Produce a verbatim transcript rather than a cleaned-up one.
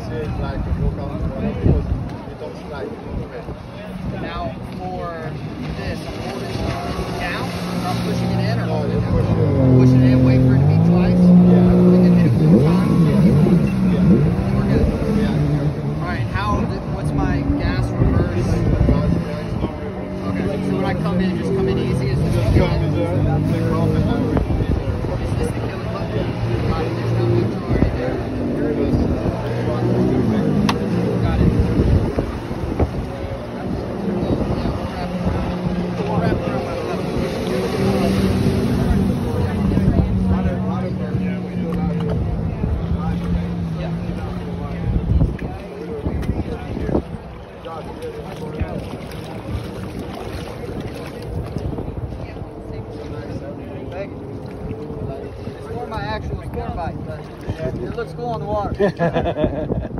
see it like walk out the water because you don't slide. Now for this, I'm holding it down, or I'm pushing it in, or No, holding you it down? push it. Pushing it in, wait for it to be twice. Yeah. We can hit it four times. Yeah. We're good. Yeah. All right. How? What's my gas reverse? Okay. So when I come in, just come in easy. Is this Just the come in there, take off and then release there. Is this the killing button? Got it. There's no neutral or anything. Just take one, two, three. Got it. Yeah, we'll wrap it around. We'll wrap it around my left. Thank you. It's more my actual sport bike, but it looks cool on the water.